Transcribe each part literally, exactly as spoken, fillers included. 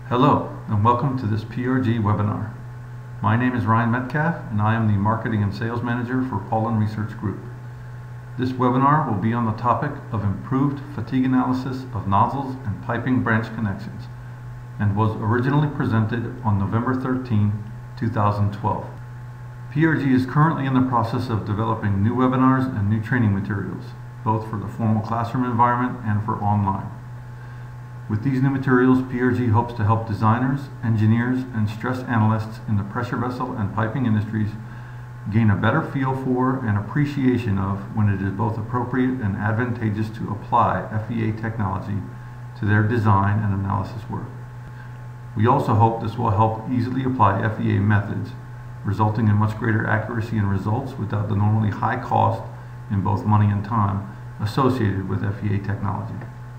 Hello, and welcome to this P R G webinar. My name is Ryan Metcalf, and I am the Marketing and Sales Manager for Pollen Research Group. This webinar will be on the topic of improved fatigue analysis of nozzles and piping branch connections, and was originally presented on November thirteenth, two thousand twelve. P R G is currently in the process of developing new webinars and new training materials, both for the formal classroom environment and for online. With these new materials, P R G hopes to help designers, engineers, and stress analysts in the pressure vessel and piping industries gain a better feel for and appreciation of when it is both appropriate and advantageous to apply F E A technology to their design and analysis work. We also hope this will help easily apply F E A methods, resulting in much greater accuracy and results without the normally high cost in both money and time associated with F E A technology.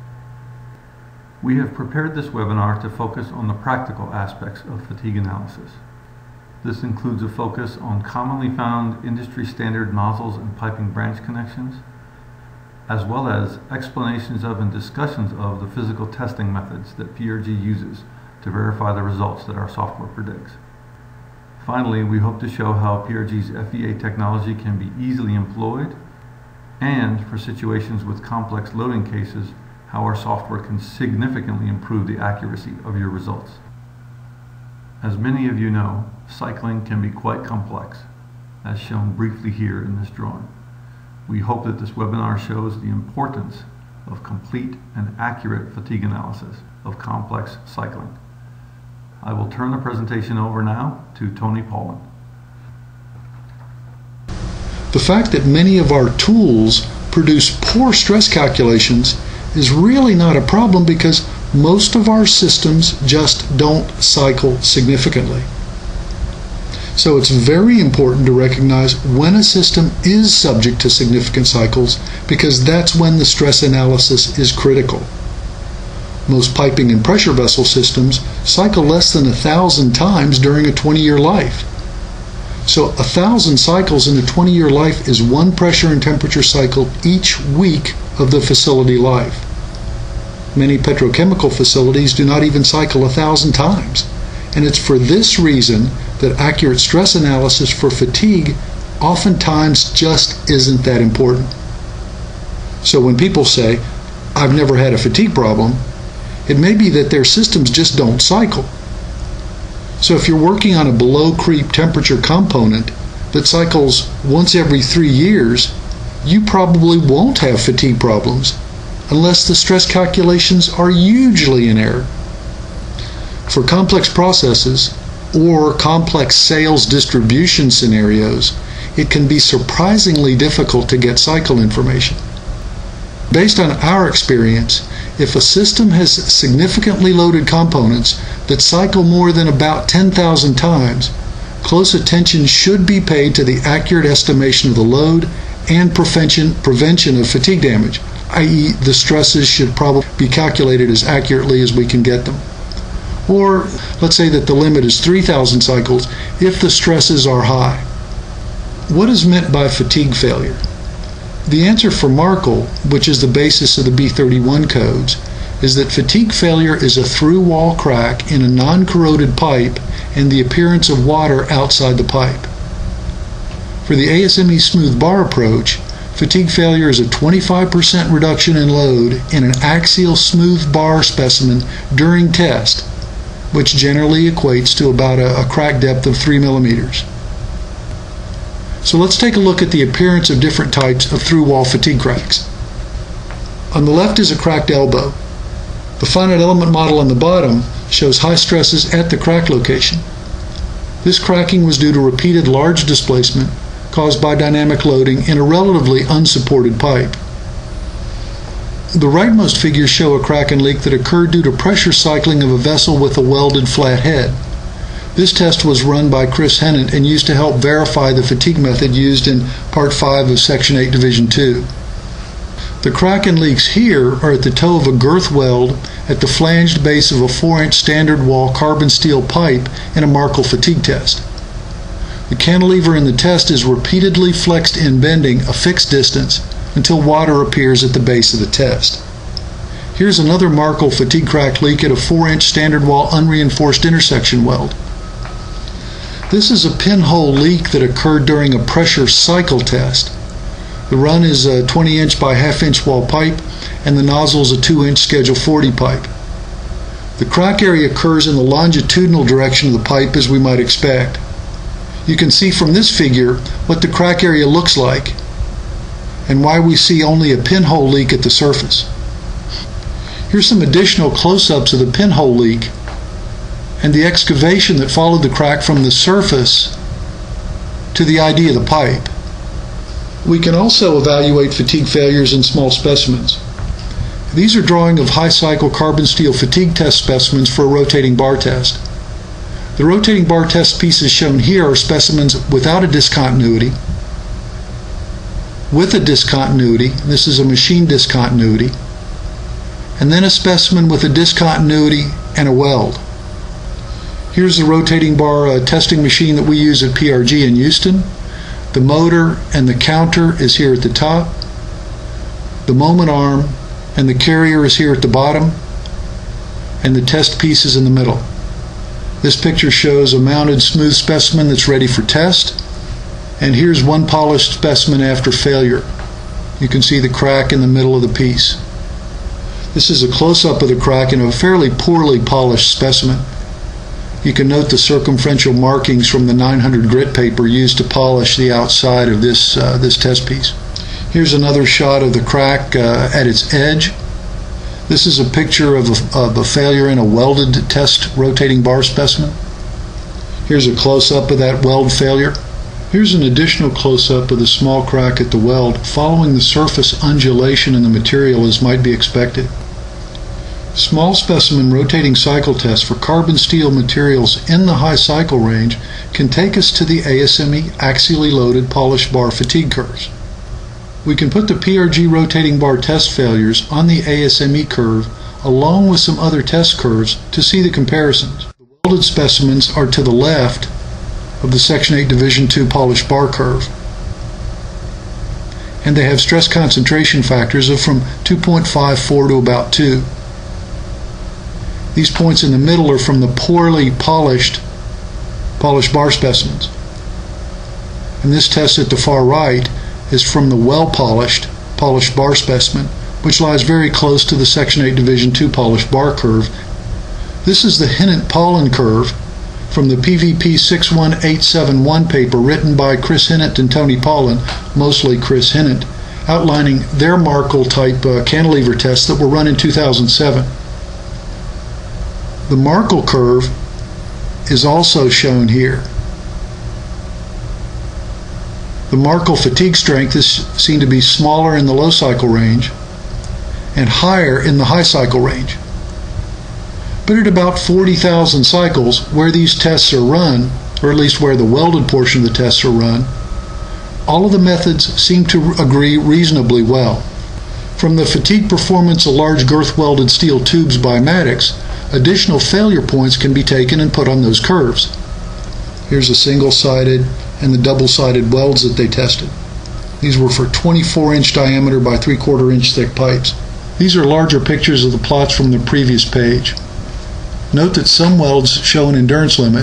We have prepared this webinar to focus on the practical aspects of fatigue analysis. This includes a focus on commonly found industry standard nozzles and piping branch connections, as well as explanations of and discussions of the physical testing methods that P R G uses to verify the results that our software predicts. Finally, we hope to show how P R G's F E A technology can be easily employed, and for situations with complex loading cases, how our software can significantly improve the accuracy of your results. As many of you know, cycling can be quite complex, as shown briefly here in this drawing. We hope that this webinar shows the importance of complete and accurate fatigue analysis of complex cycling. I will turn the presentation over now to Tony Pollen. The fact that many of our tools produce poor stress calculations is really not a problem because most of our systems just don't cycle significantly. So it's very important to recognize when a system is subject to significant cycles, because that's when the stress analysis is critical. Most piping and pressure vessel systems cycle less than a thousand times during a twenty-year life. So a thousand cycles in a twenty-year life is one pressure and temperature cycle each week of the facility life. Many petrochemical facilities do not even cycle a thousand times, and it's for this reason that accurate stress analysis for fatigue oftentimes just isn't that important. So when people say, "I've never had a fatigue problem," it may be that their systems just don't cycle. So if you're working on a below creep temperature component that cycles once every three years, you probably won't have fatigue problems unless the stress calculations are hugely in error. For complex processes or complex sales distribution scenarios, it can be surprisingly difficult to get cycle information. Based on our experience, if a system has significantly loaded components that cycle more than about ten thousand times, close attention should be paid to the accurate estimation of the load and prevention, prevention of fatigue damage, that is the stresses should probably be calculated as accurately as we can get them. Or let's say that the limit is three thousand cycles if the stresses are high. What is meant by fatigue failure? The answer for Markle, which is the basis of the B thirty-one codes, is that fatigue failure is a through-wall crack in a non-corroded pipe and the appearance of water outside the pipe. For the A S M E smooth bar approach, fatigue failure is a twenty-five percent reduction in load in an axial smooth bar specimen during test, which generally equates to about a, a crack depth of three millimeters. So let's take a look at the appearance of different types of through-wall fatigue cracks. On the left is a cracked elbow. The finite element model on the bottom shows high stresses at the crack location. This cracking was due to repeated large displacement caused by dynamic loading in a relatively unsupported pipe. The rightmost figures show a crack and leak that occurred due to pressure cycling of a vessel with a welded flat head. This test was run by Chris Hennant and used to help verify the fatigue method used in Part five of Section eight, Division two. The crack and leaks here are at the toe of a girth weld at the flanged base of a four inch standard wall carbon steel pipe in a Markle fatigue test. The cantilever in the test is repeatedly flexed in bending a fixed distance until water appears at the base of the test. Here's another Markle fatigue crack leak at a four inch standard wall unreinforced intersection weld. This is a pinhole leak that occurred during a pressure cycle test. The run is a twenty inch by half inch wall pipe, and the nozzle is a two inch Schedule forty pipe. The crack area occurs in the longitudinal direction of the pipe, as we might expect. You can see from this figure what the crack area looks like and why we see only a pinhole leak at the surface. Here's some additional close-ups of the pinhole leak and the excavation that followed the crack from the surface to the I D of the pipe. We can also evaluate fatigue failures in small specimens. These are drawing of high cycle carbon steel fatigue test specimens for a rotating bar test. The rotating bar test pieces shown here are specimens without a discontinuity, with a discontinuity, this is a machine discontinuity, and then a specimen with a discontinuity and a weld. Here's the rotating bar uh, testing machine that we use at P R G in Houston. The motor and the counter is here at the top. The moment arm and the carrier is here at the bottom, and the test piece is in the middle. This picture shows a mounted smooth specimen that's ready for test, and here's one polished specimen after failure. You can see the crack in the middle of the piece. This is a close-up of the crack in a fairly poorly polished specimen. You can note the circumferential markings from the nine hundred grit paper used to polish the outside of this, uh, this test piece. Here's another shot of the crack uh, at its edge. This is a picture of a, of a failure in a welded test rotating bar specimen. Here's a close-up of that weld failure. Here's an additional close-up of the small crack at the weld following the surface undulation in the material, as might be expected. Small specimen rotating cycle tests for carbon steel materials in the high cycle range can take us to the A S M E axially loaded polished bar fatigue curves. We can put the P R G rotating bar test failures on the A S M E curve along with some other test curves to see the comparisons. The welded specimens are to the left of the Section eight Division two polished bar curve, and they have stress concentration factors of from two point five four to about two. These points in the middle are from the poorly polished polished bar specimens, and this test at the far right is from the well-polished polished bar specimen, which lies very close to the Section eight Division two polished bar curve. This is the Hinnant-Paulin curve from the P V P six one eight seven one paper written by Chris Hinnant and Tony Paulin, mostly Chris Hinnant, outlining their Markle type uh, cantilever tests that were run in two thousand seven. The Markle curve is also shown here. The Markle fatigue strength is seen to be smaller in the low cycle range and higher in the high cycle range. But at about forty thousand cycles, where these tests are run, or at least where the welded portion of the tests are run, all of the methods seem to agree reasonably well. From the fatigue performance of large girth welded steel tubes by Maddox, additional failure points can be taken and put on those curves. Here's the single-sided and the double-sided welds that they tested. These were for twenty-four inch diameter by three quarter inch thick pipes. These are larger pictures of the plots from the previous page. Note that some welds show an endurance limit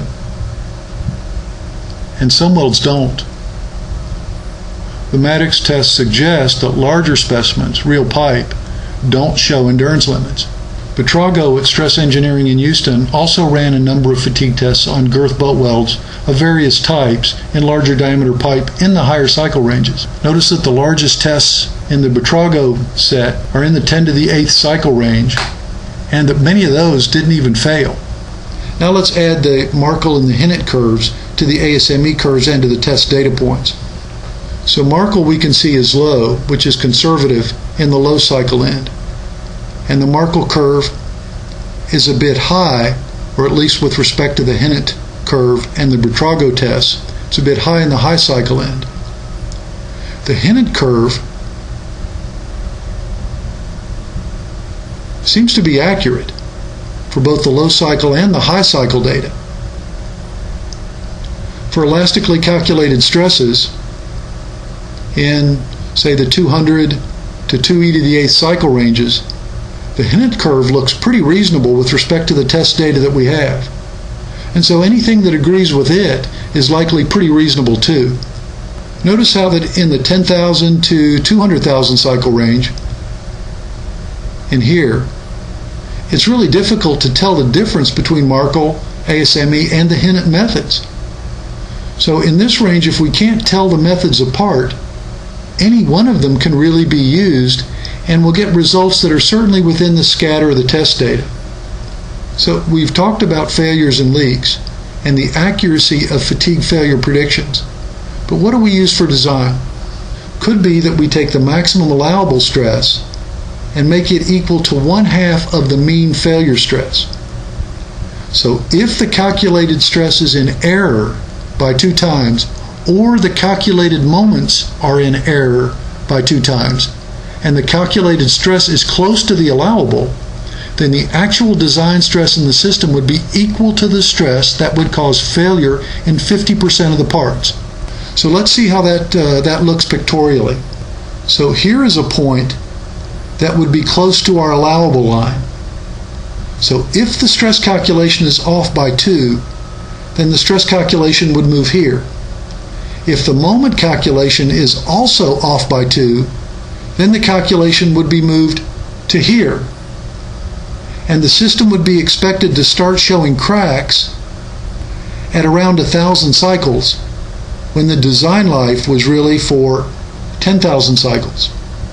and some welds don't. The Maddox tests suggest that larger specimens, real pipe, don't show endurance limits. Petrago at Stress Engineering in Houston also ran a number of fatigue tests on girth butt welds of various types in larger diameter pipe in the higher cycle ranges. Notice that the largest tests in the Petrago set are in the ten to the eighth cycle range, and that many of those didn't even fail. Now let's add the Markle and the Hinnant curves to the A S M E curves and to the test data points. So Markle we can see is low, which is conservative in the low cycle end. And the Markle curve is a bit high, or at least with respect to the Hinnant curve and the Petrago tests, it's a bit high in the high cycle end. The Hinnant curve seems to be accurate for both the low cycle and the high cycle data. For elastically calculated stresses in, say, the two hundred to two e to the eighth cycle ranges, The Hinnant curve looks pretty reasonable with respect to the test data that we have. And so anything that agrees with it is likely pretty reasonable too. Notice how that in the ten thousand to two hundred thousand cycle range, in here, it's really difficult to tell the difference between Markle, A S M E, and the Hinnant methods. So in this range, if we can't tell the methods apart, any one of them can really be used, and we'll get results that are certainly within the scatter of the test data. So we've talked about failures and leaks and the accuracy of fatigue failure predictions. But what do we use for design? Could be that we take the maximum allowable stress and make it equal to one half of the mean failure stress. So if the calculated stress is in error by two times, or the calculated moments are in error by two times, and the calculated stress is close to the allowable, then the actual design stress in the system would be equal to the stress that would cause failure in fifty percent of the parts. So let's see how that, uh, that looks pictorially. So here is a point that would be close to our allowable line. So if the stress calculation is off by two, then the stress calculation would move here. If the moment calculation is also off by two, then the calculation would be moved to here. And the system would be expected to start showing cracks at around one thousand cycles, when the design life was really for ten thousand cycles.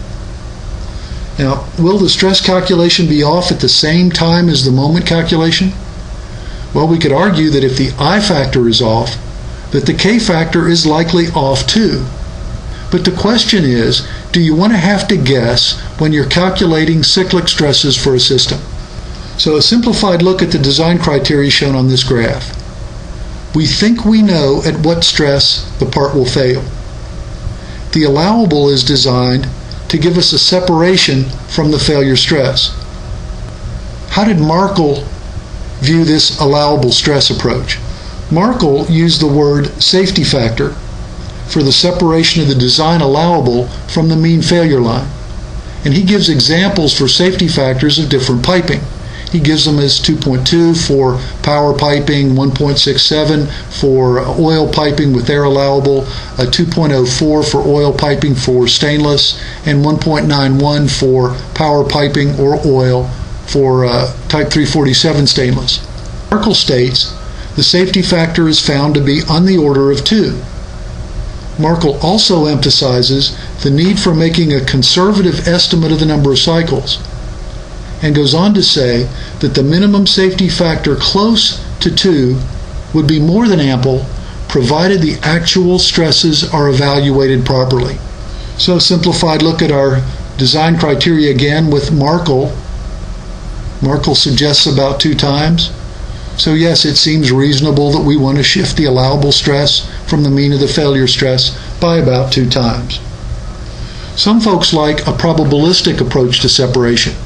Now, will the stress calculation be off at the same time as the moment calculation? Well, we could argue that if the I factor is off, that the K factor is likely off too. But the question is, do you want to have to guess when you're calculating cyclic stresses for a system? So a simplified look at the design criteria shown on this graph. We think we know at what stress the part will fail. The allowable is designed to give us a separation from the failure stress. How did Markle view this allowable stress approach? Markle used the word safety factor for the separation of the design allowable from the mean failure line. And he gives examples for safety factors of different piping. He gives them as two point two for power piping, one point six seven for oil piping with air allowable, a two point oh four for oil piping for stainless, and one point nine one for power piping or oil for uh, type three forty-seven stainless. Markle states the safety factor is found to be on the order of two. Markle also emphasizes the need for making a conservative estimate of the number of cycles, and goes on to say that the minimum safety factor close to two would be more than ample provided the actual stresses are evaluated properly. So a simplified look at our design criteria again with Markle. Markle suggests about two times. So yes, it seems reasonable that we want to shift the allowable stress from the mean of the failure stress by about two times. Some folks like a probabilistic approach to separation.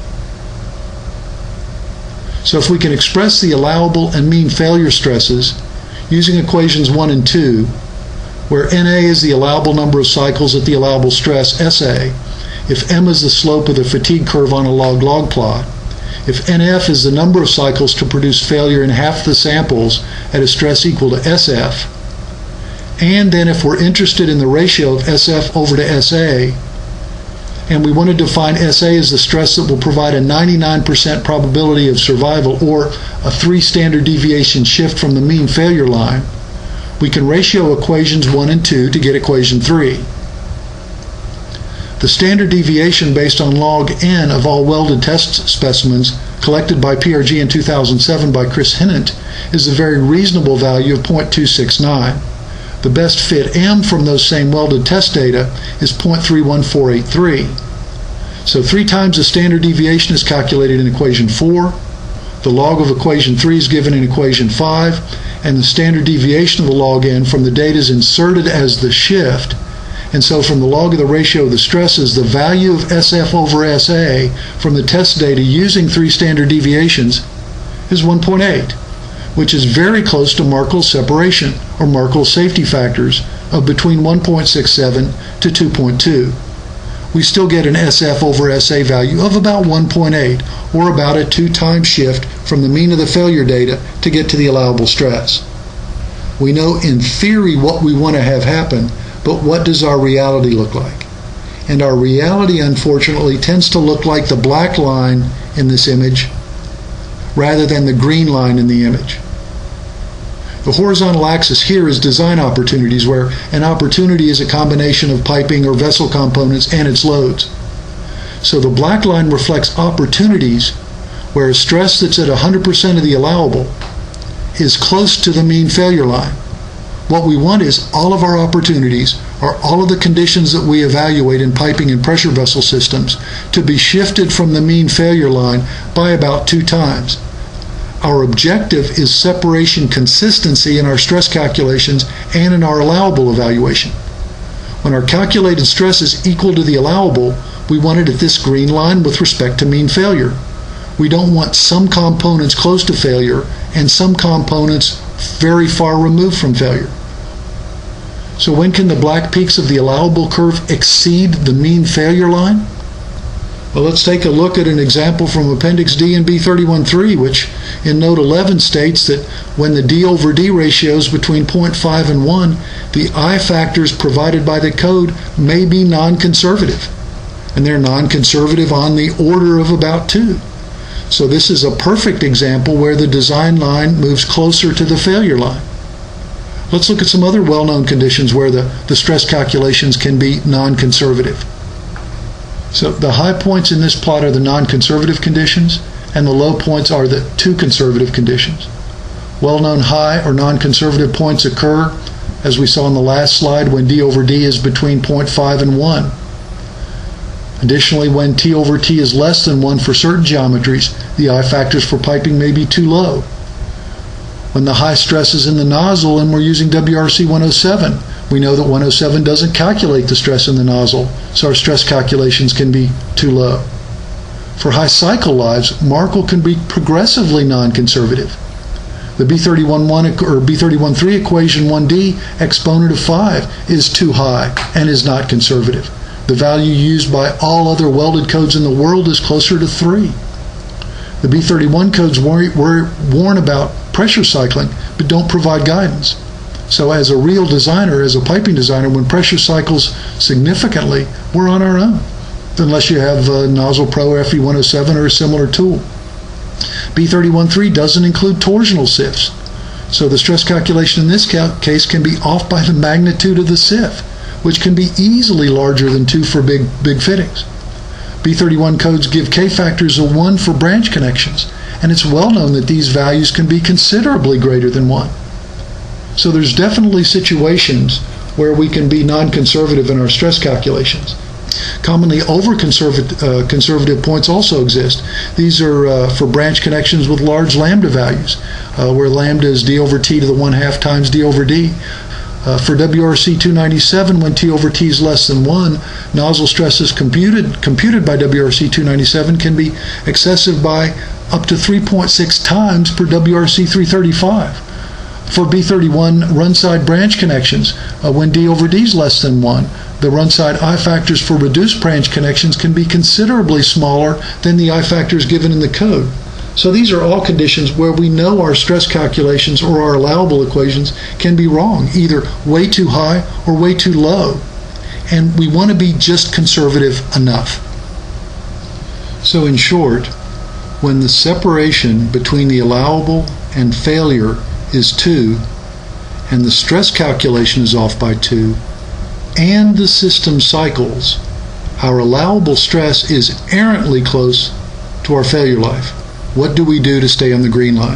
So if we can express the allowable and mean failure stresses using equations one and two, where N A is the allowable number of cycles at the allowable stress S A, if M is the slope of the fatigue curve on a log-log plot, if N F is the number of cycles to produce failure in half the samples at a stress equal to S F, and then if we're interested in the ratio of S F over to S A, and we want to define S A as the stress that will provide a ninety-nine percent probability of survival or a three standard deviation shift from the mean failure line, we can ratio equations one and two to get equation three. The standard deviation based on log N of all welded test specimens collected by P R G in two thousand seven by Chris Hinnant is a very reasonable value of zero point two six nine. The best fit M from those same welded test data is zero point three one four eight three. So three times the standard deviation is calculated in equation four, the log of equation three is given in equation five, and the standard deviation of the log N from the data is inserted as the shift. And so from the log of the ratio of the stresses, the value of S F over S A from the test data using three standard deviations is one point eight, which is very close to Markle's separation, or Markle's safety factors, of between one point six seven to two point two. we still get an S F over S A value of about one point eight, or about a two-time shift from the mean of the failure data to get to the allowable stress. We know in theory what we want to have happen, but what does our reality look like? And our reality, unfortunately, tends to look like the black line in this image rather than the green line in the image. The horizontal axis here is design opportunities, where an opportunity is a combination of piping or vessel components and its loads. So the black line reflects opportunities where a stress that's at one hundred percent of the allowable is close to the mean failure line. What we want is all of our opportunities, or all of the conditions that we evaluate in piping and pressure vessel systems, to be shifted from the mean failure line by about two times. Our objective is separation consistency in our stress calculations and in our allowable evaluation. When our calculated stress is equal to the allowable, we want it at this green line with respect to mean failure. We don't want some components close to failure and some components very far removed from failure. So when can the black peaks of the allowable curve exceed the mean failure line? Well, let's take a look at an example from Appendix D in B thirty-one dash three, which in Note eleven states that when the D over D ratio is between zero point five and one, the I factors provided by the code may be non-conservative. And they're non-conservative on the order of about two. So this is a perfect example where the design line moves closer to the failure line. Let's look at some other well-known conditions where the, the stress calculations can be non-conservative. So the high points in this plot are the non-conservative conditions, and the low points are the too conservative conditions. Well-known high or non-conservative points occur, as we saw in the last slide, when D over D is between zero point five and one. Additionally, when T over T is less than one for certain geometries, the I factors for piping may be too low. When the high stress is in the nozzle and we're using W R C one oh seven, we know that one oh seven doesn't calculate the stress in the nozzle, so our stress calculations can be too low. For high cycle lives, Markle can be progressively non-conservative. The B thirty-one dash one or B thirty-one dash three equation one D exponent of five is too high and is not conservative. The value used by all other welded codes in the world is closer to three. The B thirty-one codes warn about pressure cycling, but don't provide guidance. So as a real designer, as a piping designer, when pressure cycles significantly, we're on our own, unless you have a Nozzle Pro F E one oh seven or a similar tool. B thirty-one dash three doesn't include torsional sifts, so the stress calculation in this case can be off by the magnitude of the sift, which can be easily larger than two for big, big fittings. B thirty-one codes give K factors of one for branch connections, and it's well known that these values can be considerably greater than one. So there's definitely situations where we can be non-conservative in our stress calculations. Commonly over-conservative uh, conservative points also exist. These are uh, for branch connections with large lambda values, uh, where lambda is D over T to the one half times D over D. Uh, for W R C two ninety-seven, when T over T is less than one, nozzle stresses computed, computed by W R C two ninety-seven can be excessive by up to three point six times per W R C three thirty-five. For B thirty-one run-side branch connections, uh, when D over D is less than one, the run-side I factors for reduced branch connections can be considerably smaller than the I factors given in the code. So these are all conditions where we know our stress calculations or our allowable equations can be wrong, either way too high or way too low. And we want to be just conservative enough. So in short, when the separation between the allowable and failure is two, and the stress calculation is off by two, and the system cycles, our allowable stress is errantly close to our failure life. What do we do to stay on the green line?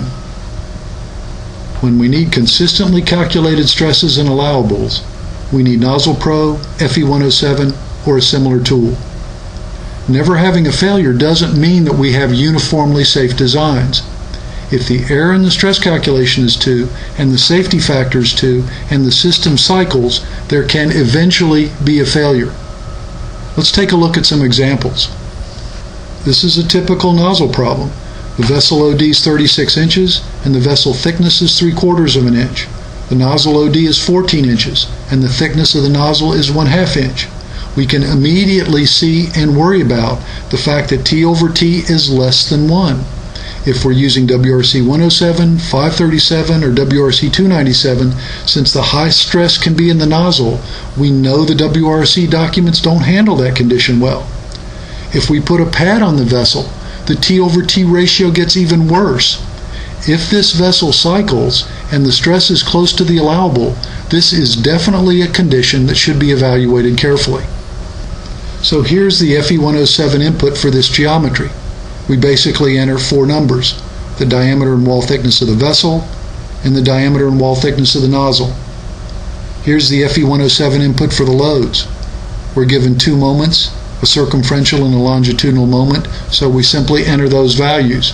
When we need consistently calculated stresses and allowables, we need Nozzle Pro, F E one oh seven, or a similar tool. Never having a failure doesn't mean that we have uniformly safe designs. If the error in the stress calculation is two, and the safety factor is two, and the system cycles, there can eventually be a failure. Let's take a look at some examples. This is a typical nozzle problem. The vessel O D is thirty-six inches, and the vessel thickness is three quarters of an inch. The nozzle O D is fourteen inches, and the thickness of the nozzle is one half inch. we can immediately see and worry about the fact that T over T is less than one. If we're using W R C one oh seven, five thirty-seven, or W R C two ninety-seven, since the high stress can be in the nozzle, we know the W R C documents don't handle that condition well. If we put a pad on the vessel, the T over T ratio gets even worse. If this vessel cycles and the stress is close to the allowable, this is definitely a condition that should be evaluated carefully. So here's the F E one oh seven input for this geometry. We basically enter four numbers: the diameter and wall thickness of the vessel and the diameter and wall thickness of the nozzle. Here's the F E one oh seven input for the loads. We're given two moments, a circumferential and a longitudinal moment, so we simply enter those values.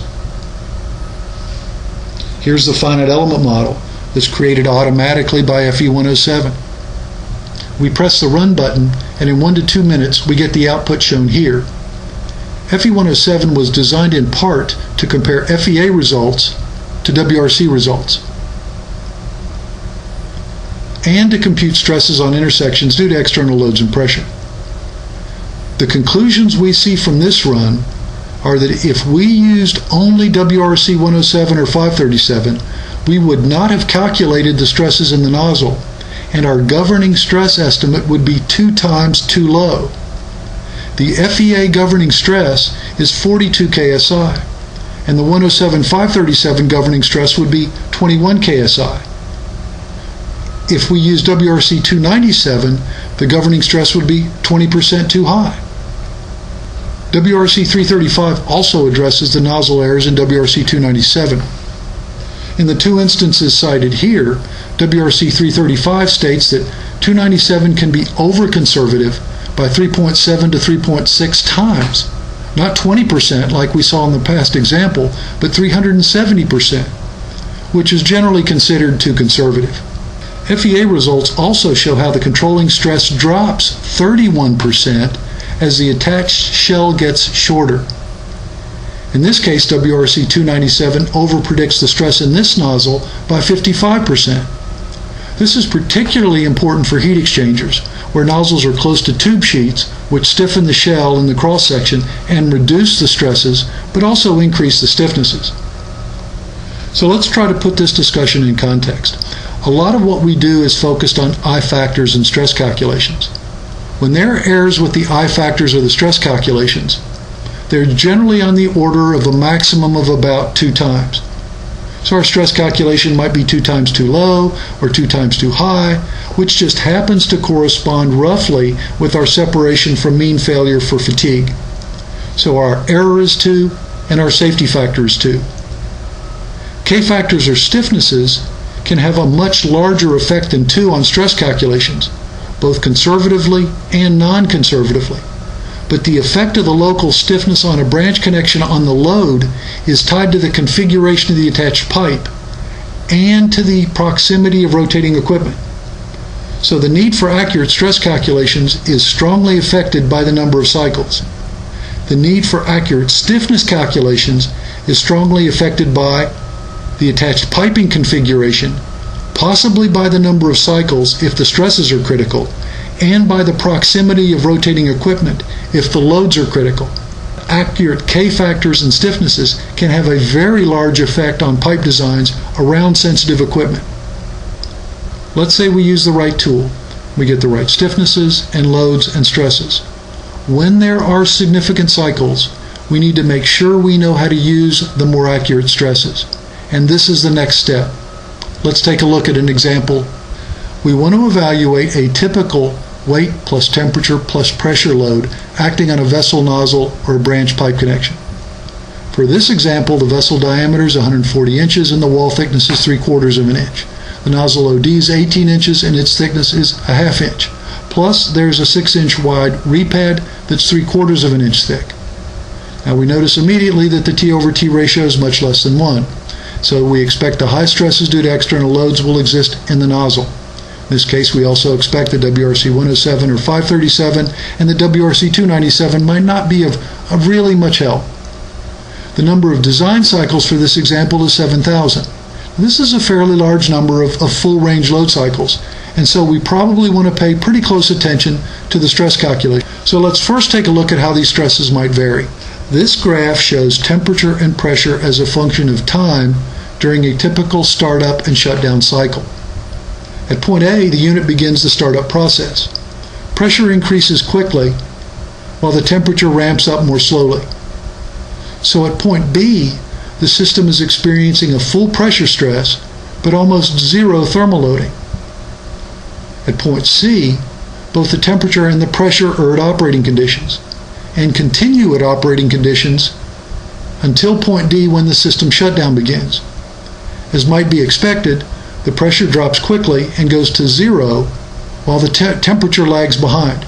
Here's the finite element model that's created automatically by F E one oh seven. We press the run button, and in one to two minutes we get the output shown here. F E one oh seven was designed in part to compare F E A results to W R C results and to compute stresses on intersections due to external loads and pressure. The conclusions we see from this run are that if we used only W R C one oh seven or five thirty-seven, we would not have calculated the stresses in the nozzle, and our governing stress estimate would be two times too low. The F E A governing stress is forty-two K S I, and the one oh seven five thirty-seven governing stress would be twenty-one K S I. If we use W R C two ninety-seven, the governing stress would be twenty percent too high. W R C three thirty-five also addresses the nozzle errors in W R C two ninety-seven. In the two instances cited here, W R C three thirty-five states that two ninety-seven can be over-conservative by three point seven to three point six times, not twenty percent like we saw in the past example, but three hundred seventy percent, which is generally considered too conservative. F E A results also show how the controlling stress drops thirty-one percent as the attached shell gets shorter. In this case, W R C two ninety-seven overpredicts the stress in this nozzle by fifty-five percent. This is particularly important for heat exchangers, where nozzles are close to tube sheets, which stiffen the shell in the cross-section and reduce the stresses, but also increase the stiffnesses. So let's try to put this discussion in context. A lot of what we do is focused on I factors and stress calculations. When there are errors with the I factors or the stress calculations, they're generally on the order of a maximum of about two times. So our stress calculation might be two times too low or two times too high, which just happens to correspond roughly with our separation from mean failure for fatigue. So our error is two and our safety factor is two. K factors or stiffnesses can have a much larger effect than two on stress calculations, both conservatively and non-conservatively. But the effect of the local stiffness on a branch connection on the load is tied to the configuration of the attached pipe and to the proximity of rotating equipment. So the need for accurate stress calculations is strongly affected by the number of cycles. The need for accurate stiffness calculations is strongly affected by the attached piping configuration, possibly by the number of cycles if the stresses are critical, and by the proximity of rotating equipment if the loads are critical. Accurate K factors and stiffnesses can have a very large effect on pipe designs around sensitive equipment. Let's say we use the right tool. We get the right stiffnesses and loads and stresses. When there are significant cycles, we need to make sure we know how to use the more accurate stresses. And this is the next step. Let's take a look at an example. We want to evaluate a typical weight plus temperature plus pressure load acting on a vessel nozzle or a branch pipe connection. For this example, the vessel diameter is one hundred forty inches and the wall thickness is three quarters of an inch. The nozzle O D is eighteen inches and its thickness is a half inch. Plus, there's a six inch wide repad that's three quarters of an inch thick. Now we notice immediately that the T over T ratio is much less than one. So we expect the high stresses due to external loads will exist in the nozzle. In this case, we also expect the W R C one oh seven or five thirty-seven and the W R C two ninety-seven might not be of, of really much help. The number of design cycles for this example is seven thousand. This is a fairly large number of, of full range load cycles, and so we probably want to pay pretty close attention to the stress calculation. So let's first take a look at how these stresses might vary. This graph shows temperature and pressure as a function of time during a typical startup and shutdown cycle. At point A, the unit begins the startup process. Pressure increases quickly while the temperature ramps up more slowly. So at point B, the system is experiencing a full pressure stress but almost zero thermal loading. At point C, both the temperature and the pressure are at operating conditions and continue at operating conditions until point D when the system shutdown begins. As might be expected, the pressure drops quickly and goes to zero while the te- temperature lags behind.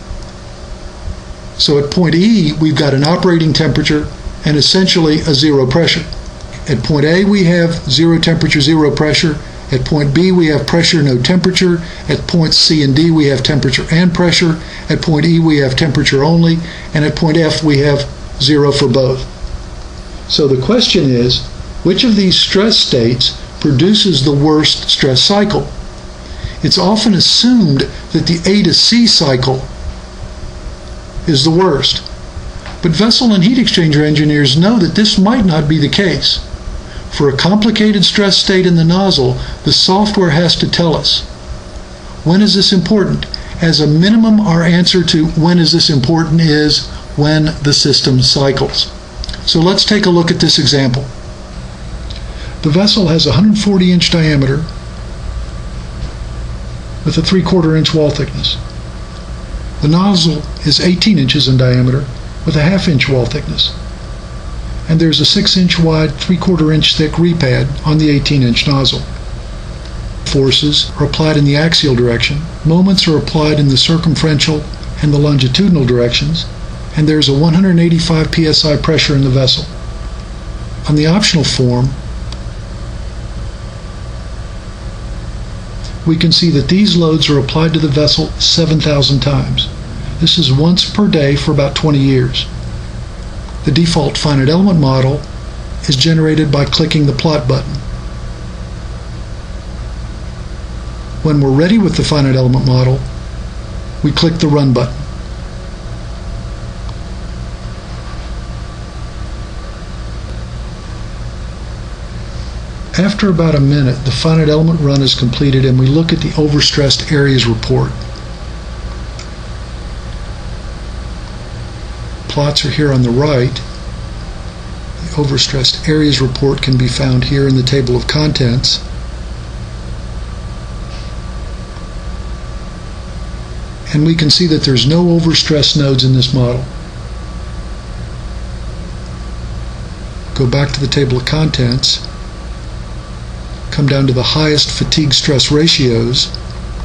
So at point E, we've got an operating temperature and essentially a zero pressure. At point A, we have zero temperature, zero pressure. At point B, we have pressure, no temperature. At points C and D, we have temperature and pressure. At point E, we have temperature only. And at point F, we have zero for both. So the question is, which of these stress states produces the worst stress cycle? It's often assumed that the A to C cycle is the worst. But vessel and heat exchanger engineers know that this might not be the case. For a complicated stress state in the nozzle, the software has to tell us. When is this important? As a minimum, our answer to when is this important is when the system cycles. So let's take a look at this example. The vessel has a one hundred forty inch diameter with a three quarter inch wall thickness. The nozzle is eighteen inches in diameter with a half inch wall thickness. And there's a six inch wide, three quarter inch thick repad on the eighteen inch nozzle. Forces are applied in the axial direction, moments are applied in the circumferential and the longitudinal directions, and there's a one hundred eighty-five P S I pressure in the vessel. On the optional form, we can see that these loads are applied to the vessel seven thousand times. This is once per day for about twenty years. The default finite element model is generated by clicking the plot button. When we're ready with the finite element model, we click the run button. After about a minute, the finite element run is completed and we look at the overstressed areas report. Plots are here on the right. The overstressed areas report can be found here in the table of contents. And we can see that there's no overstressed nodes in this model. Go back to the table of contents. Come down to the highest fatigue stress ratios.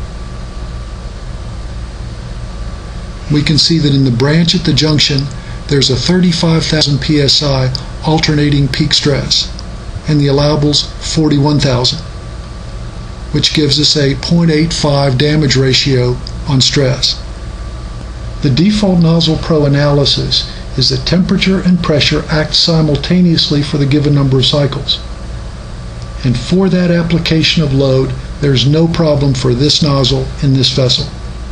We can see that in the branch at the junction there's a thirty-five thousand P S I alternating peak stress and the allowables forty-one thousand, which gives us a zero point eight five damage ratio on stress. The default Nozzle Pro analysis is that temperature and pressure act simultaneously for the given number of cycles. And for that application of load, there's no problem for this nozzle in this vessel.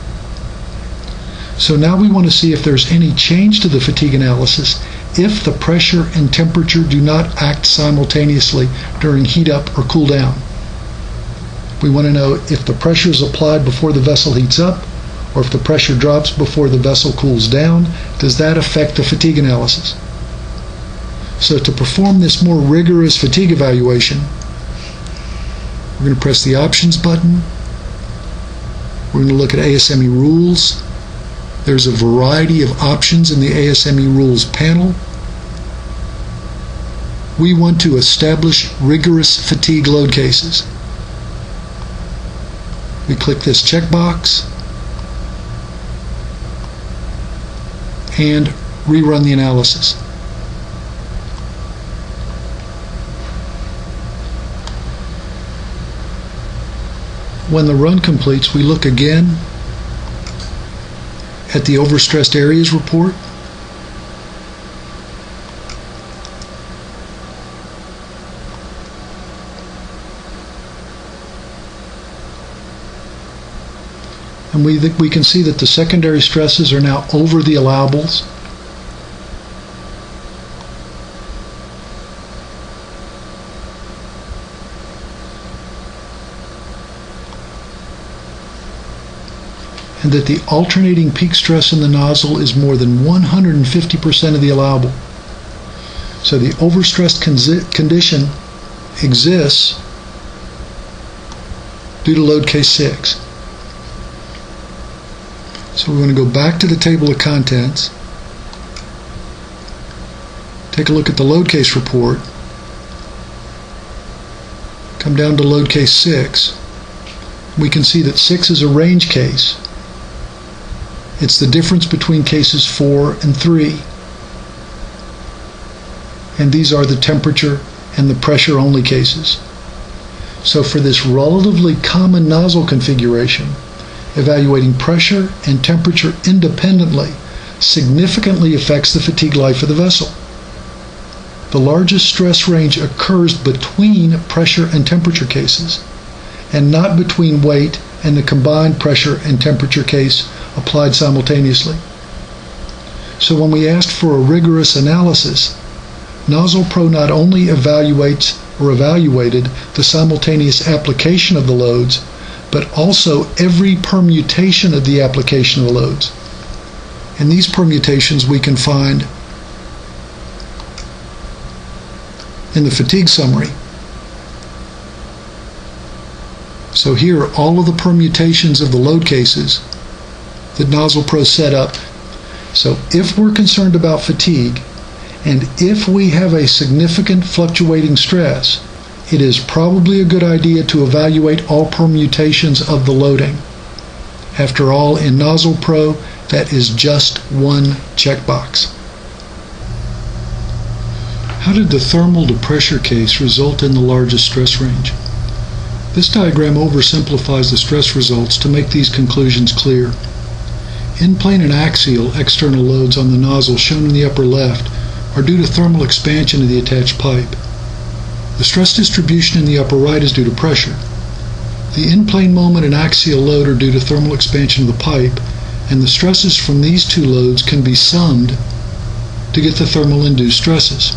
So now we want to see if there's any change to the fatigue analysis if the pressure and temperature do not act simultaneously during heat up or cool down. We want to know if the pressure is applied before the vessel heats up or if the pressure drops before the vessel cools down. Does that affect the fatigue analysis? So to perform this more rigorous fatigue evaluation, we're going to press the options button. We're going to look at A S M E rules. There's a variety of options in the A S M E rules panel. We want to establish rigorous fatigue load cases. We click this checkbox and rerun the analysis. When the run completes, we look again at the overstressed areas report. and we, we can see that the secondary stresses are now over the allowables. And that the alternating peak stress in the nozzle is more than one hundred fifty percent of the allowable. So the overstressed condition exists due to load case six. So we're going to go back to the table of contents, take a look at the load case report, come down to load case six. We can see that six is a range case. It's the difference between cases four and three. And these are the temperature and the pressure only cases. So for this relatively common nozzle configuration, evaluating pressure and temperature independently significantly affects the fatigue life of the vessel. The largest stress range occurs between pressure and temperature cases, and not between weight and the combined pressure and temperature case applied simultaneously. So when we asked for a rigorous analysis, Nozzle Pro not only evaluates or evaluated the simultaneous application of the loads, but also every permutation of the application of the loads. And these permutations we can find in the fatigue summary. So here are all of the permutations of the load cases that Nozzle Pro set up. So if we're concerned about fatigue, and if we have a significant fluctuating stress, it is probably a good idea to evaluate all permutations of the loading. After all, in Nozzle Pro, that is just one checkbox. How did the thermal to pressure case result in the largest stress range? This diagram oversimplifies the stress results to make these conclusions clear. In-plane and axial external loads on the nozzle shown in the upper left are due to thermal expansion of the attached pipe. The stress distribution in the upper right is due to pressure. The in-plane moment and axial load are due to thermal expansion of the pipe, and the stresses from these two loads can be summed to get the thermal induced stresses.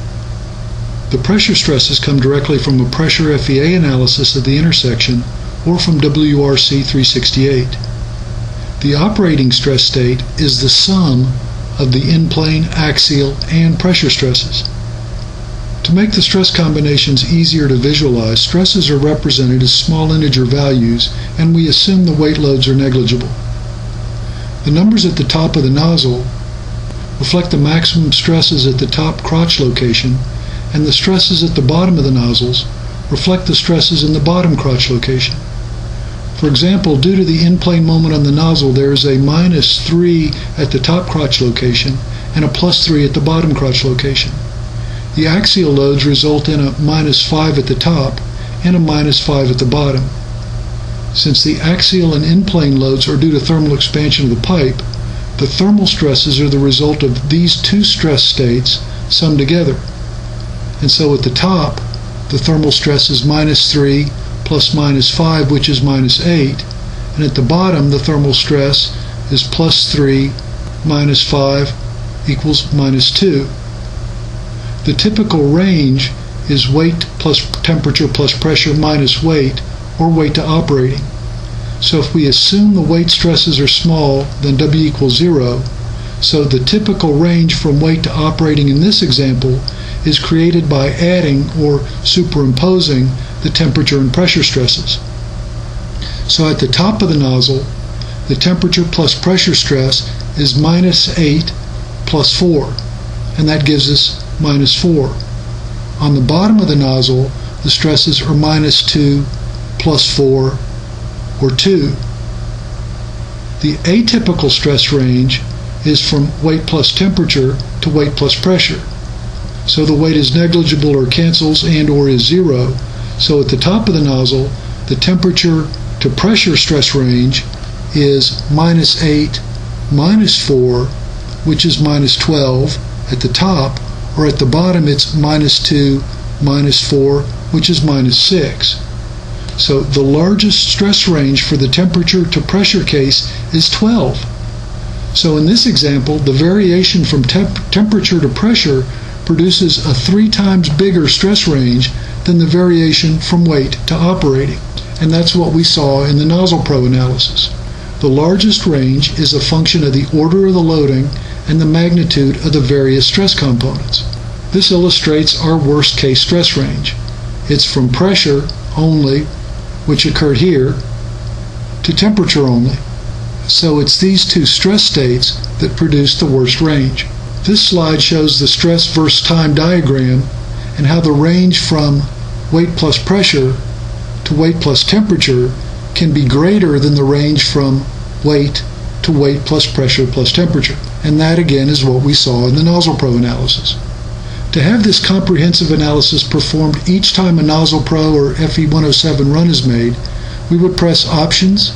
The pressure stresses come directly from a pressure F E A analysis of the intersection or from W R C three sixty-eight. The operating stress state is the sum of the in-plane, axial, and pressure stresses. To make the stress combinations easier to visualize, stresses are represented as small integer values, and we assume the weight loads are negligible. The numbers at the top of the nozzle reflect the maximum stresses at the top crotch location, and the stresses at the bottom of the nozzles reflect the stresses in the bottom crotch location. For example, due to the in-plane moment on the nozzle, there is a minus three at the top crotch location and a plus three at the bottom crotch location. The axial loads result in a minus five at the top and a minus five at the bottom. Since the axial and in-plane loads are due to thermal expansion of the pipe, the thermal stresses are the result of these two stress states summed together. And so at the top, the thermal stress is minus three plus minus five, which is minus eight. And at the bottom, the thermal stress is plus three minus five equals minus two. The typical range is weight plus temperature plus pressure minus weight, or weight to operating. So if we assume the weight stresses are small, then W equals zero. So the typical range from weight to operating in this example is created by adding or superimposing the temperature and pressure stresses. So at the top of the nozzle, the temperature plus pressure stress is minus eight plus four, and that gives us minus four. On the bottom of the nozzle, the stresses are minus two plus four, or two. The atypical stress range is from weight plus temperature to weight plus pressure. So the weight is negligible or cancels and or is zero. So at the top of the nozzle, the temperature to pressure stress range is minus eight, minus four, which is minus twelve at the top, or at the bottom it's minus two, minus four, which is minus six. So the largest stress range for the temperature to pressure case is twelve. So in this example, the variation from temp temperature to pressure produces a three times bigger stress range than the variation from weight to operating. And that's what we saw in the Nozzle Pro analysis. The largest range is a function of the order of the loading and the magnitude of the various stress components. This illustrates our worst case stress range. It's from pressure only, which occurred here, to temperature only. So it's these two stress states that produce the worst range. This slide shows the stress versus time diagram and how the range from weight plus pressure to weight plus temperature can be greater than the range from weight to weight plus pressure plus temperature. And that again is what we saw in the Nozzle Pro analysis. To have this comprehensive analysis performed each time a Nozzle Pro or F E one oh seven run is made, we would press Options,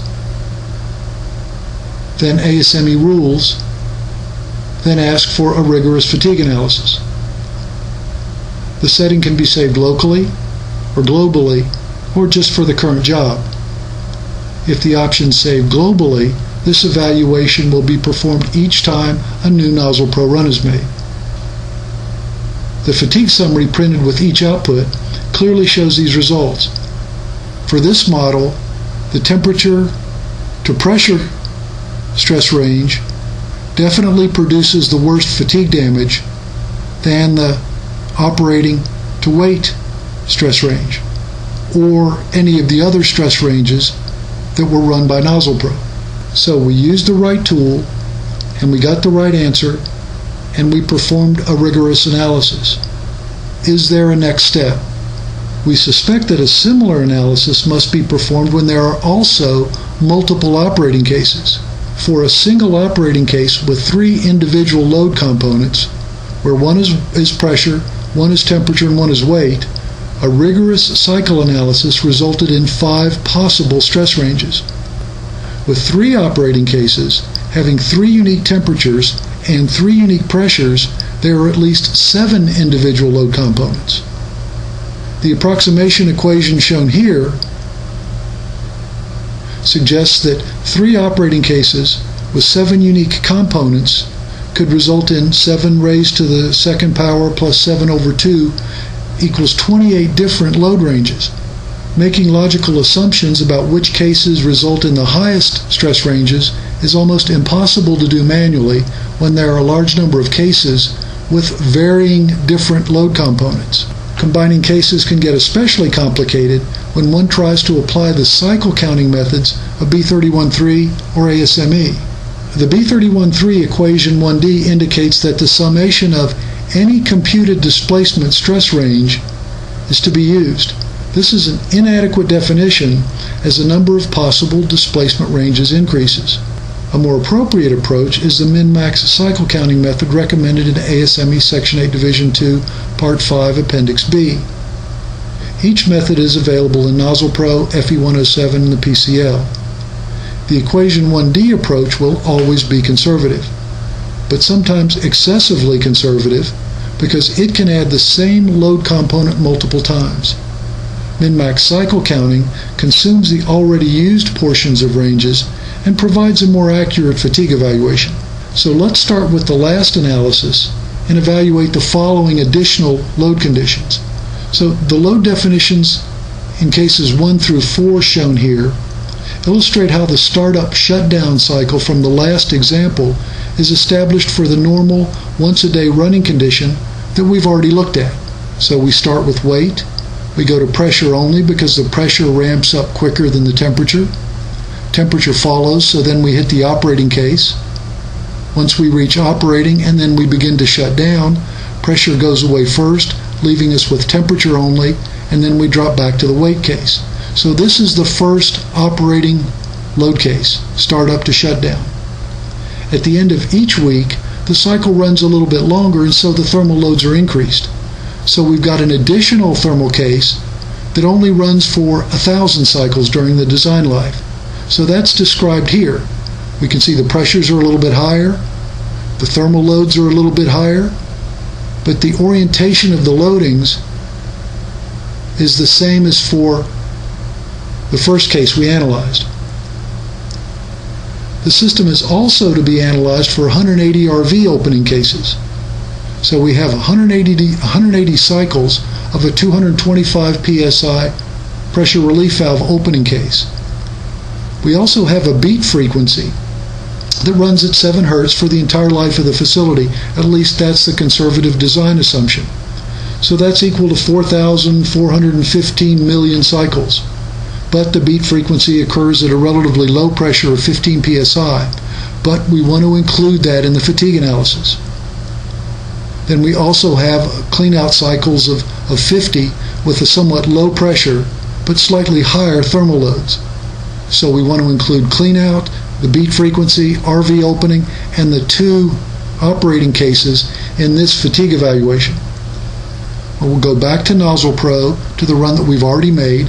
then A S M E Rules, then ask for a rigorous fatigue analysis. The setting can be saved locally or globally or just for the current job. If the option save globally, this evaluation will be performed each time a new Nozzle Pro run is made. The fatigue summary printed with each output clearly shows these results. For this model, the temperature to pressure stress range definitely produces the worst fatigue damage than the operating to weight stress range or any of the other stress ranges that were run by Nozzle Pro. So we used the right tool and we got the right answer and we performed a rigorous analysis. Is there a next step? We suspect that a similar analysis must be performed when there are also multiple operating cases. For a single operating case with three individual load components, where one is, is pressure, one is temperature, and one is weight, a rigorous cycle analysis resulted in five possible stress ranges. With three operating cases, having three unique temperatures and three unique pressures, there are at least seven individual load components. The approximation equation shown here suggests that three operating cases with seven unique components could result in seven raised to the second power plus seven over two equals twenty-eight different load ranges. Making logical assumptions about which cases result in the highest stress ranges is almost impossible to do manually when there are a large number of cases with varying different load components. Combining cases can get especially complicated when one tries to apply the cycle counting methods of B thirty-one three or A S M E. The B thirty-one three equation one D indicates that the summation of any computed displacement stress range is to be used. This is an inadequate definition as the number of possible displacement ranges increases. A more appropriate approach is the min-max cycle counting method recommended in A S M E Section eight Division two, Part five, Appendix B. Each method is available in Nozzle Pro, F E one oh seven, and the P C L. The equation one D approach will always be conservative, but sometimes excessively conservative because it can add the same load component multiple times. Min-max cycle counting consumes the already used portions of ranges and provides a more accurate fatigue evaluation. So let's start with the last analysis and evaluate the following additional load conditions. So the load definitions in cases one through four shown here illustrate how the startup shutdown cycle from the last example is established for the normal once-a-day running condition that we've already looked at. So we start with weight. We go to pressure only because the pressure ramps up quicker than the temperature. Temperature follows, so then we hit the operating case. Once we reach operating and then we begin to shut down, pressure goes away first, leaving us with temperature only, and then we drop back to the weight case. So this is the first operating load case, start up to shut down. At the end of each week, the cycle runs a little bit longer, and so the thermal loads are increased. So we've got an additional thermal case that only runs for a thousand cycles during the design life. So that's described here. We can see the pressures are a little bit higher, the thermal loads are a little bit higher, but the orientation of the loadings is the same as for the first case we analyzed. The system is also to be analyzed for one hundred eighty R V opening cases. So we have one hundred eighty, one hundred eighty cycles of a two hundred twenty-five P S I pressure relief valve opening case. We also have a beat frequency that runs at seven hertz for the entire life of the facility. At least that's the conservative design assumption. So that's equal to four thousand four hundred fifteen million cycles. But the beat frequency occurs at a relatively low pressure of fifteen P S I, but we want to include that in the fatigue analysis. Then we also have cleanout cycles of, of fifty with a somewhat low pressure but slightly higher thermal loads. So we want to include cleanout, the beat frequency, R V opening, and the two operating cases in this fatigue evaluation. We'll go back to Nozzle Pro, to the run that we've already made.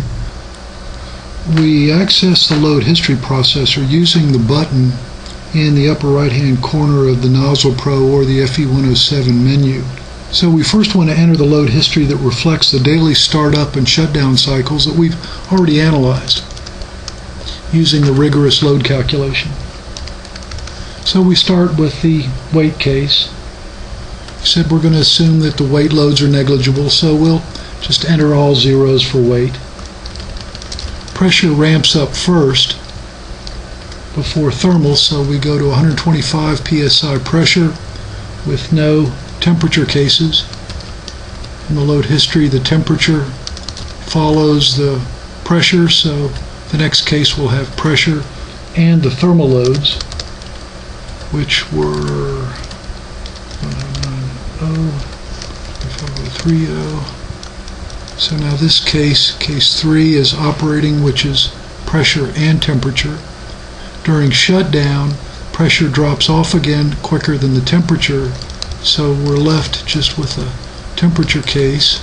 We access the load history processor using the button in the upper right hand corner of the Nozzle Pro or the F E one oh seven menu. So we first want to enter the load history that reflects the daily startup and shutdown cycles that we've already analyzed using the rigorous load calculation. So we start with the weight case. We said we're going to assume that the weight loads are negligible, so we'll just enter all zeros for weight. Pressure ramps up first before thermal, so we go to one hundred twenty-five P S I pressure with no temperature cases. In the load history, the temperature follows the pressure, so the next case will have pressure and the thermal loads, which were one oh nine oh, five oh three oh. So now this case, case three, is operating, which is pressure and temperature. During shutdown, pressure drops off again quicker than the temperature, so we're left just with a temperature case.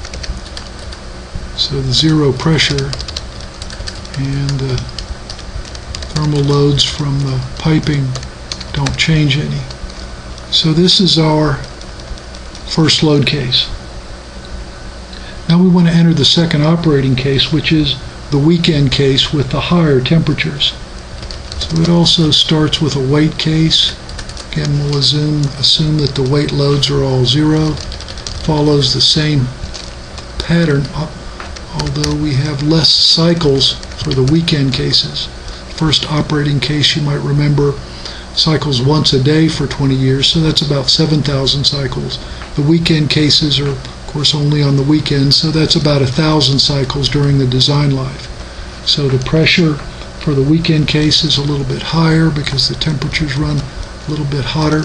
So the zero pressure and the thermal loads from the piping don't change any. So this is our first load case. Now we want to enter the second operating case, which is the weekend case with the higher temperatures. So it also starts with a weight case. Again, we'll assume, assume that the weight loads are all zero. Follows the same pattern, although we have less cycles for the weekend cases. First operating case, you might remember, cycles once a day for twenty years, so that's about seven thousand cycles. The weekend cases are, of course, only on the weekends, so that's about one thousand cycles during the design life. So the pressure for the weekend case is a little bit higher because the temperatures run a little bit hotter.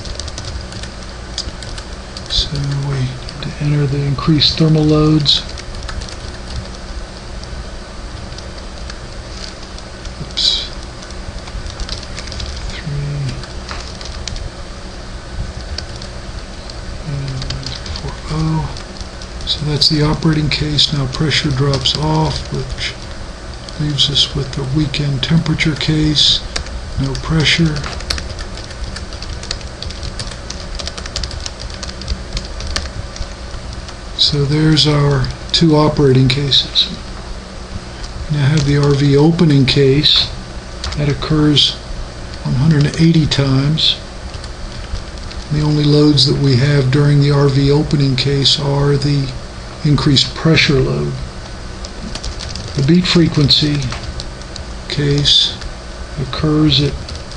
So we need to enter the increased thermal loads. Oops. Three. And four oh. So that's the operating case. Now pressure drops off, which leaves us with the weekend temperature case. No pressure. So there's our two operating cases. Now have the R V opening case. That occurs one hundred eighty times. The only loads that we have during the R V opening case are the increased pressure load. The beat frequency case occurs at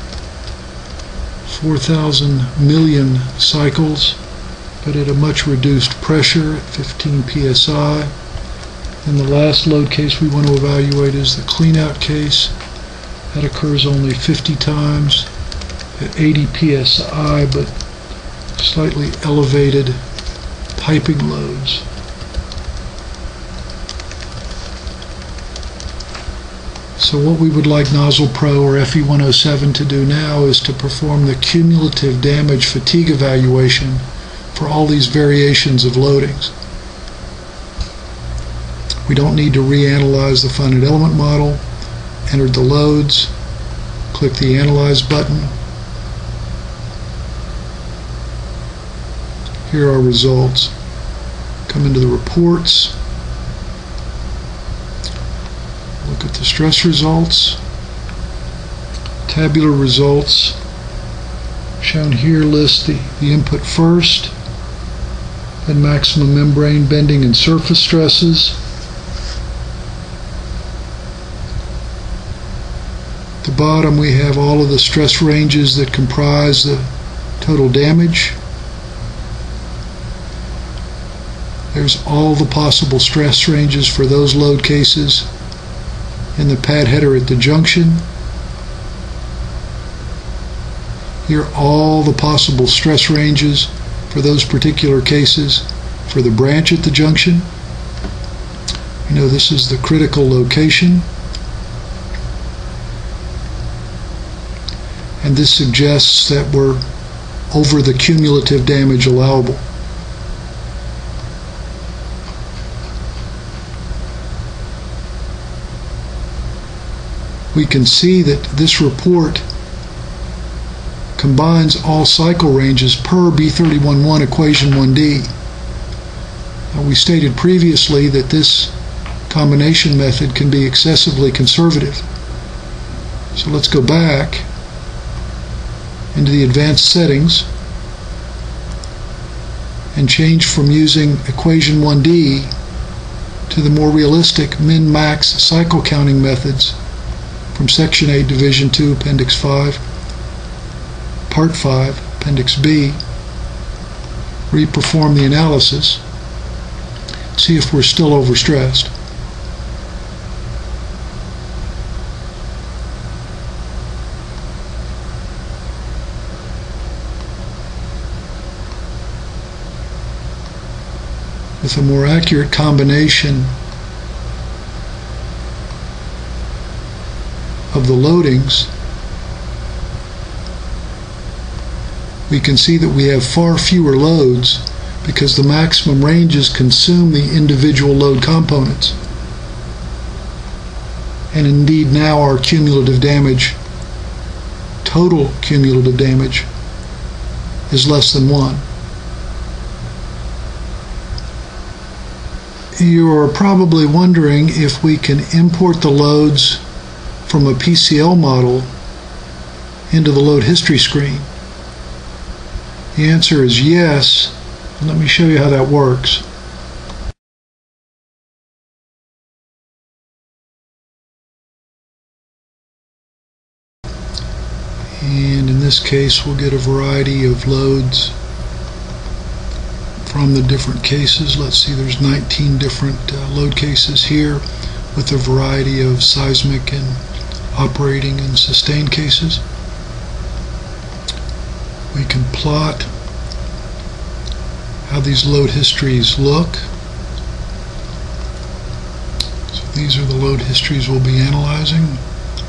four thousand million cycles, but at a much reduced pressure at fifteen P S I. And the last load case we want to evaluate is the cleanout case. That occurs only fifty times at eighty P S I, but slightly elevated piping loads. So what we would like Nozzle Pro or F E one oh seven to do now is to perform the cumulative damage fatigue evaluation for all these variations of loadings. We don't need to reanalyze the finite element model. Entered the loads, click the Analyze button. Here are results. Come into the reports. Look at the stress results. Tabular results shown here list the, the input first, then maximum membrane bending and surface stresses. At the bottom we have all of the stress ranges that comprise the total damage. There's all the possible stress ranges for those load cases in the pad header at the junction. Here are all the possible stress ranges for those particular cases for the branch at the junction. You know, this is the critical location, and this suggests that we're over the cumulative damage allowable. We can see that this report combines all cycle ranges per B thirty-one one equation one D. Now, we stated previously that this combination method can be excessively conservative. So let's go back into the advanced settings and change from using equation one D to the more realistic min-max cycle counting methods from Section eight, Division two, Appendix five, Part five, Appendix B. Reperform the analysis. See if we're still overstressed. With a more accurate combination of the loadings, we can see that we have far fewer loads because the maximum ranges consume the individual load components. And indeed now our cumulative damage, total cumulative damage, is less than one. You're probably wondering if we can import the loads from a P C L model into the load history screen. The answer is yes. Let me show you how that works. And in this case we'll get a variety of loads from the different cases. Let's see, there's nineteen different uh, load cases here with a variety of seismic and operating and sustained cases. We can plot how these load histories look. So these are the load histories we'll be analyzing.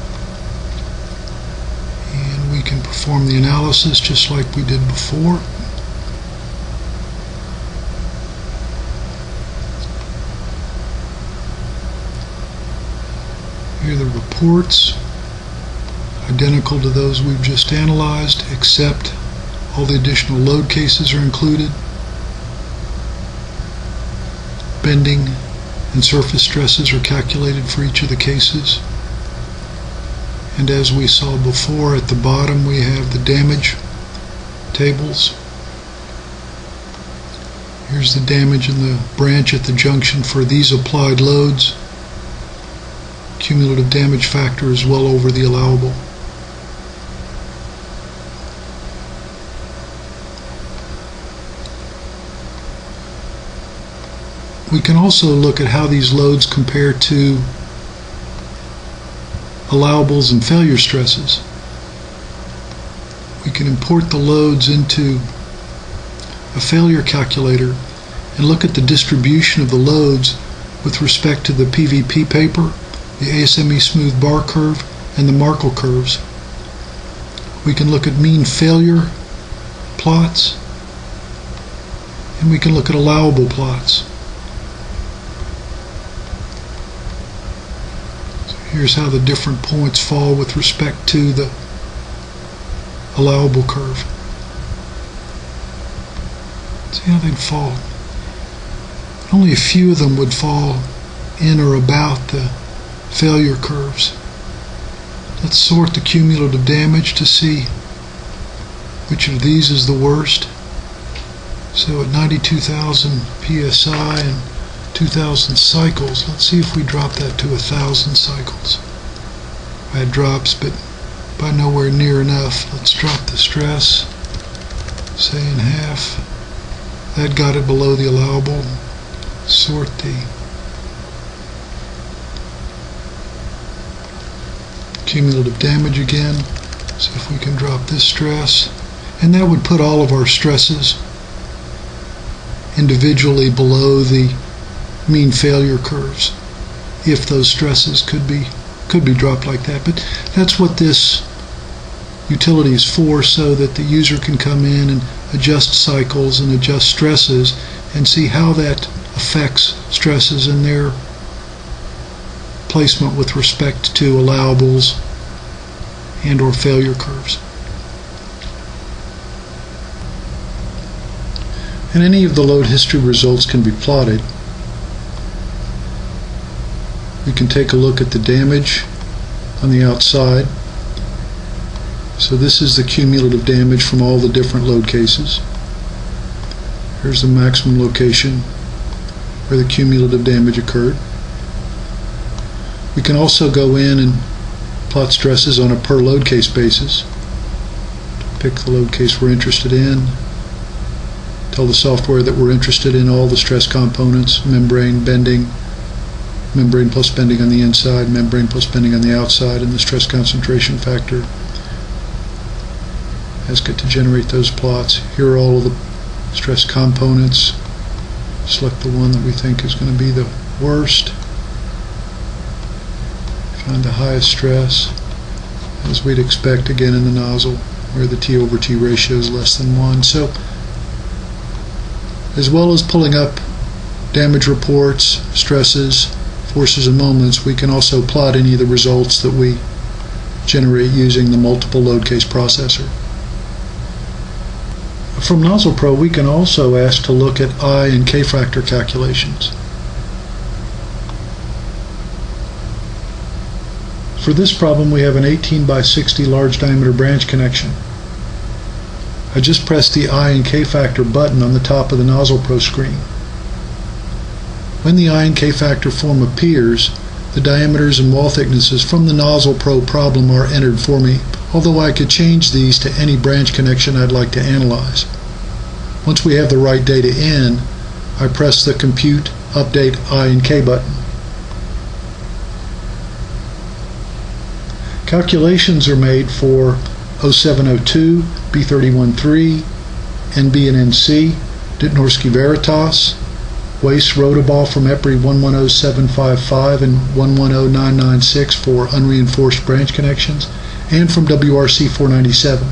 And we can perform the analysis just like we did before. Here are the reports, identical to those we've just analyzed, except all the additional load cases are included. Bending and surface stresses are calculated for each of the cases. And as we saw before, at the bottom we have the damage tables. Here's the damage in the branch at the junction for these applied loads. Cumulative damage factor is well over the allowable. We can also look at how these loads compare to allowables and failure stresses. We can import the loads into a failure calculator and look at the distribution of the loads with respect to the P V P paper, the A S M E smooth bar curve, and the Markle curves. We can look at mean failure plots, and we can look at allowable plots. So here's how the different points fall with respect to the allowable curve. See how they'd fall. Only a few of them would fall in or about the failure curves. Let's sort the cumulative damage to see which of these is the worst. So at ninety-two thousand P S I and two thousand cycles, let's see if we drop that to one thousand cycles. Bad drops, but by nowhere near enough. Let's drop the stress, say in half. That got it below the allowable. Sort the cumulative damage again. See if we can drop this stress. And that would put all of our stresses individually below the mean failure curves, if those stresses could be could be dropped like that. But that's what this utility is for, so that the user can come in and adjust cycles and adjust stresses and see how that affects stresses in their placement with respect to allowables and or failure curves. And any of the load history results can be plotted. We can take a look at the damage on the outside. So this is the cumulative damage from all the different load cases. Here's the maximum location where the cumulative damage occurred. We can also go in and plot stresses on a per load case basis. Pick the load case we're interested in. Tell the software that we're interested in all the stress components: membrane, bending, membrane plus bending on the inside, membrane plus bending on the outside, and the stress concentration factor. Ask it to generate those plots. Here are all of the stress components. Select the one that we think is going to be the worst. Find the highest stress, as we'd expect again in the nozzle, where the T over T ratio is less than one. So, as well as pulling up damage reports, stresses, forces and moments, we can also plot any of the results that we generate using the multiple load case processor. From Nozzle Pro, we can also ask to look at I and K factor calculations. For this problem, we have an eighteen by sixty large diameter branch connection. I just pressed the I and K factor button on the top of the Nozzle Pro screen. When the I and K factor form appears, the diameters and wall thicknesses from the Nozzle Pro problem are entered for me, although I could change these to any branch connection I'd like to analyze. Once we have the right data in, I press the Compute Update I and K button. Calculations are made for oh seven oh two, B thirty-one three, N B and N C, Dinorsky Veritas, Weiss Rotoball from E P R I one one oh seven five five and one one oh nine nine six for unreinforced branch connections, and from W R C four ninety-seven.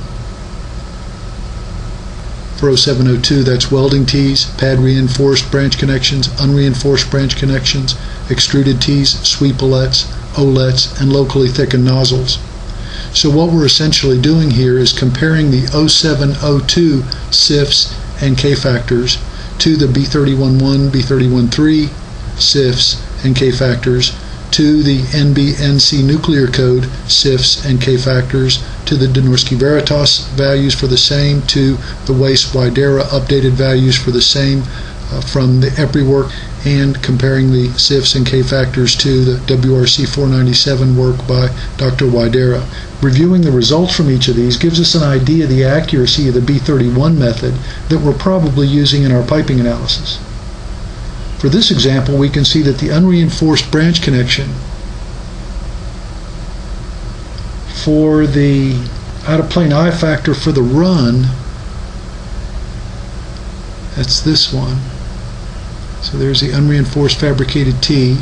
For oh seven oh two, that's welding tees, pad reinforced branch connections, unreinforced branch connections, extruded tees, sweepolets, olets, and locally thickened nozzles. So what we're essentially doing here is comparing the oh seven oh two S I Fs and K factors to the B thirty-one one, B thirty-one three S I Fs and K factors, to the N B N C nuclear code S I Fs and K factors, to the Dinorsky Veritas values for the same, to the Weiss Widera updated values for the same uh, from the E P R I work, and comparing the S I Fs and K factors to the W R C four ninety-seven work by Doctor Widera. Reviewing the results from each of these gives us an idea of the accuracy of the B thirty-one method that we're probably using in our piping analysis. For this example, we can see that the unreinforced branch connection for the out-of-plane I factor for the run, that's this one. So there's the unreinforced fabricated T.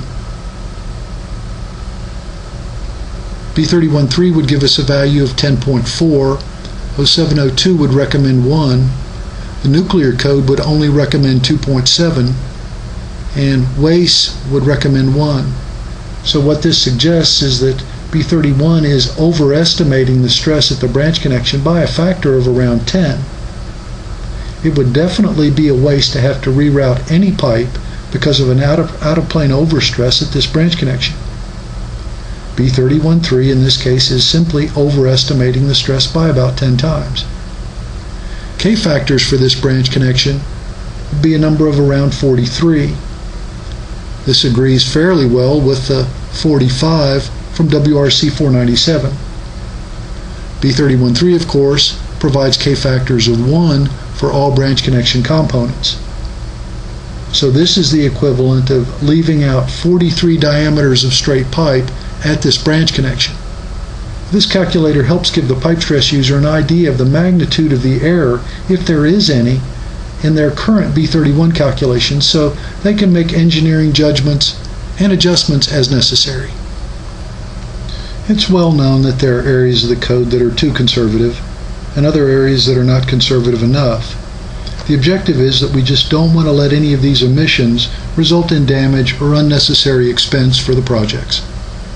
B thirty-one three would give us a value of ten point four. oh seven oh two would recommend one. The nuclear code would only recommend two point seven. And Weiss would recommend one. So what this suggests is that B thirty-one is overestimating the stress at the branch connection by a factor of around ten. It would definitely be a waste to have to reroute any pipe because of an out of, out of plane overstress at this branch connection. B thirty-one point three in this case is simply overestimating the stress by about ten times. K-factors for this branch connection would be a number of around forty-three. This agrees fairly well with the forty-five from W R C four ninety-seven. B thirty-one point three, of course, provides K-factors of one for all branch connection components. So this is the equivalent of leaving out forty-three diameters of straight pipe at this branch connection. This calculator helps give the pipe stress user an idea of the magnitude of the error, if there is any, in their current B thirty-one calculations, so they can make engineering judgments and adjustments as necessary. It's well known that there are areas of the code that are too conservative and other areas that are not conservative enough. The objective is that we just don't want to let any of these omissions result in damage or unnecessary expense for the projects.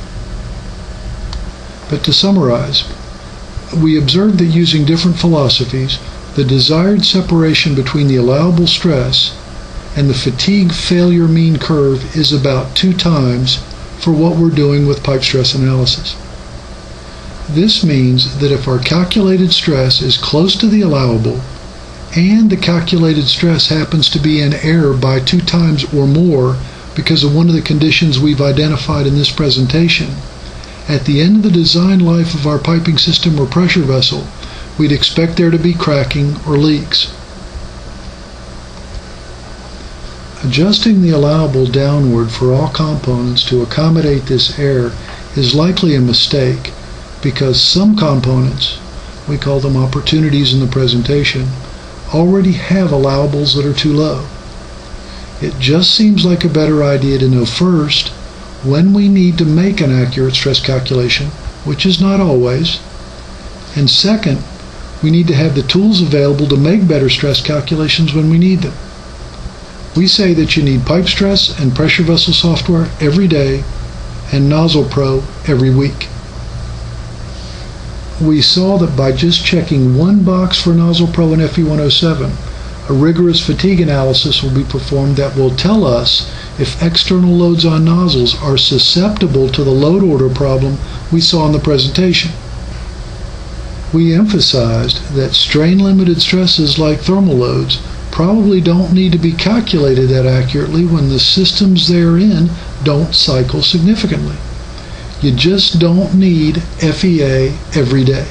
But to summarize, we observed that using different philosophies, the desired separation between the allowable stress and the fatigue failure mean curve is about two times for what we're doing with pipe stress analysis. This means that if our calculated stress is close to the allowable and the calculated stress happens to be in error by two times or more because of one of the conditions we've identified in this presentation, at the end of the design life of our piping system or pressure vessel, we'd expect there to be cracking or leaks. Adjusting the allowable downward for all components to accommodate this error is likely a mistake because some components, we call them opportunities in the presentation, already have allowables that are too low. It just seems like a better idea to know first when we need to make an accurate stress calculation, which is not always, and second, we need to have the tools available to make better stress calculations when we need them. We say that you need pipe stress and pressure vessel software every day and Nozzle Pro every week. We saw that by just checking one box for Nozzle Pro and F E one oh seven, a rigorous fatigue analysis will be performed that will tell us if external loads on nozzles are susceptible to the load order problem we saw in the presentation. We emphasized that strain-limited stresses like thermal loads probably don't need to be calculated that accurately when the systems they're in don't cycle significantly. You just don't need F E A every day.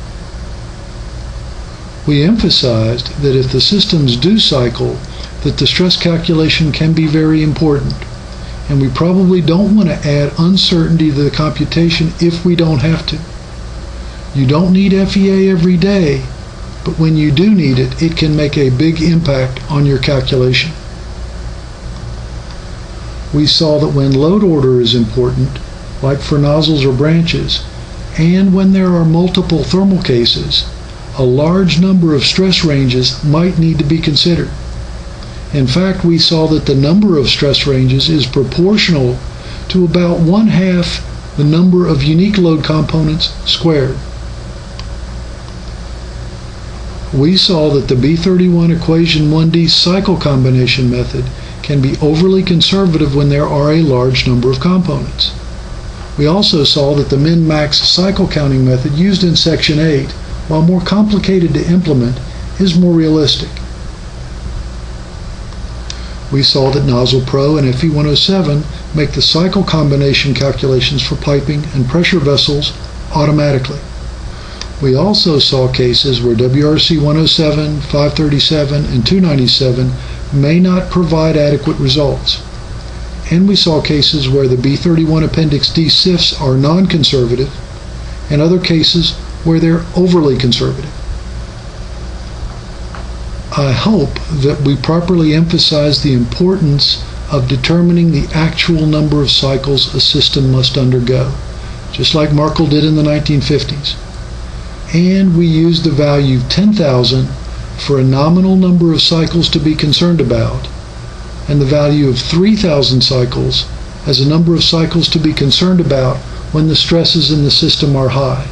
We emphasized that if the systems do cycle, that the stress calculation can be very important, and we probably don't want to add uncertainty to the computation if we don't have to. You don't need F E A every day, but when you do need it, it can make a big impact on your calculation. We saw that when load order is important, like for nozzles or branches, and when there are multiple thermal cases, a large number of stress ranges might need to be considered. In fact, we saw that the number of stress ranges is proportional to about one half the number of unique load components squared. We saw that the B thirty-one equation one D cycle combination method can be overly conservative when there are a large number of components. We also saw that the min-max cycle counting method used in section eight, while more complicated to implement, is more realistic. We saw that Nozzle Pro and F E one oh seven make the cycle combination calculations for piping and pressure vessels automatically. We also saw cases where W R C one oh seven, five thirty-seven, and two ninety-seven may not provide adequate results. And we saw cases where the B thirty-one Appendix D S I Fs are non-conservative, and other cases where they're overly conservative. I hope that we properly emphasize the importance of determining the actual number of cycles a system must undergo, just like Markle did in the nineteen fifties. And we used the value ten thousand for a nominal number of cycles to be concerned about, and the value of three thousand cycles as a number of cycles to be concerned about when the stresses in the system are high.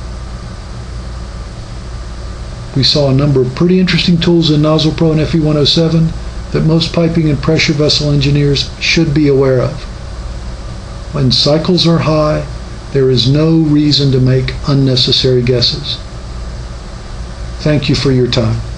We saw a number of pretty interesting tools in Nozzle Pro and F E one oh seven that most piping and pressure vessel engineers should be aware of. When cycles are high, There is no reason to make unnecessary guesses. Thank you for your time.